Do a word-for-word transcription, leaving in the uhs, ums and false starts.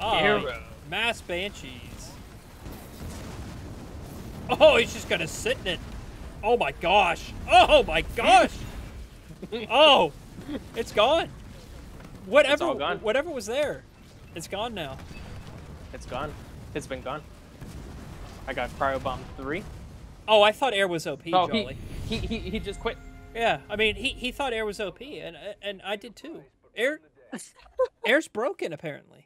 Oh, Arrow. mass banshees. Oh, he's just gonna sit in it. Oh my gosh. Oh my gosh. Oh, it's gone. Whatever, It's all gone. whatever was there, it's gone now. It's gone. It's been gone. I got Cryo Bomb three. Oh, I thought air was O P, Oh, Jolly. he, he, he, he just quit. Yeah, I mean, he, he thought air was O P, and and I did too. Air, air's broken, apparently.